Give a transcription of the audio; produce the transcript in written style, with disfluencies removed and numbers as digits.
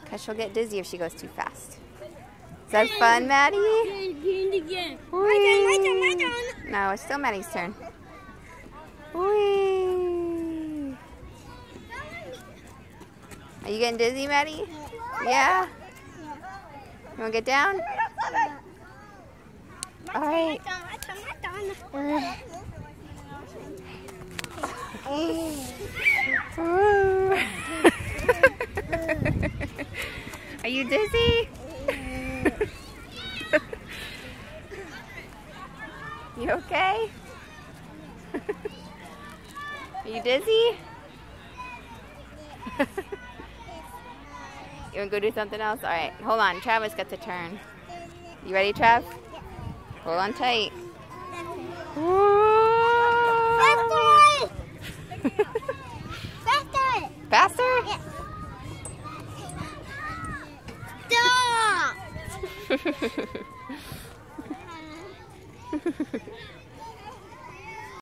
because she'll get dizzy if she goes too fast. Is that fun, Maddie? Again. My turn. No, it's still Maddie's turn. Whee! Are you getting dizzy, Maddie? Yeah? You want to get down? All right. Are you dizzy? You okay? Are you dizzy? You want to go do something else? All right, hold on. Travis gets a turn. You ready, Trav? Hold on tight. Faster? Yeah. Stop!